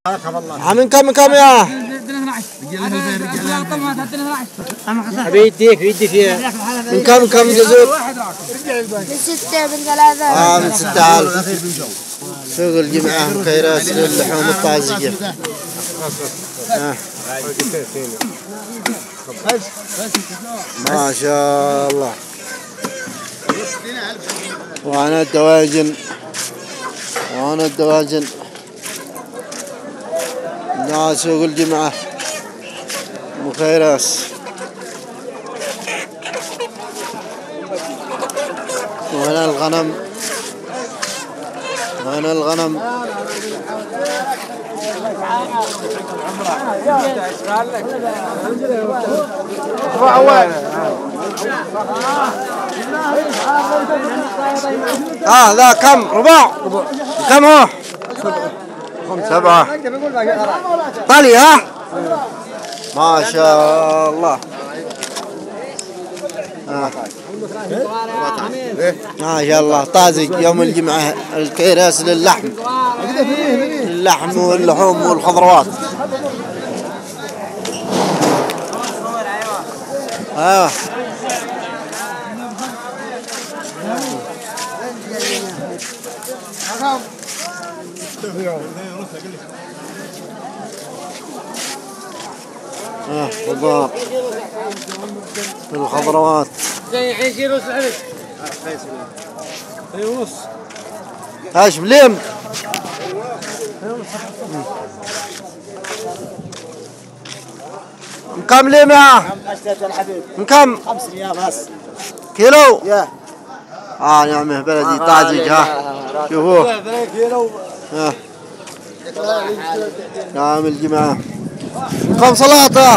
من كم يا؟ بيديك فيها. من كم جزء؟ من 6 من 3. من 6000. سوق الجمعة مكيراس للحوم الطازجة. ما شاء الله. وأنا الدواجن. ناس سوق الجمعة مكيراس. وهنا الغنم. ذا كم رباع؟ كم هو؟ 7. طلي ها؟ ما شاء الله. ما شاء الله طازج يوم الجمعة الكيراس للحم واللحوم والخضروات. خضار الخضروات. هاش بليم. من كم ليم يا؟ من كم؟ 5 ريال بس. كيلو؟ يا نعمه بلدي طازج. شوفوه. نعم الجماعة. كم سلطة؟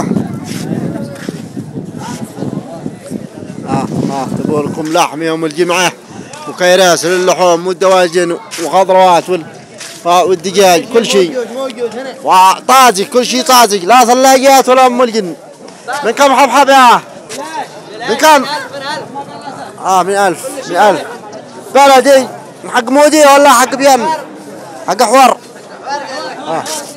تبغى لكم لحم يوم الجمعة وكيراس للحوم والدواجن وخضروات والدجاج كل شيء. وطازج كل شيء طازج لا ثلاجات ولا ام الجن. من كم حبحب يا؟ من كم؟ من 1000. بلدي حق مودي ولا حق بيان؟ حق حور.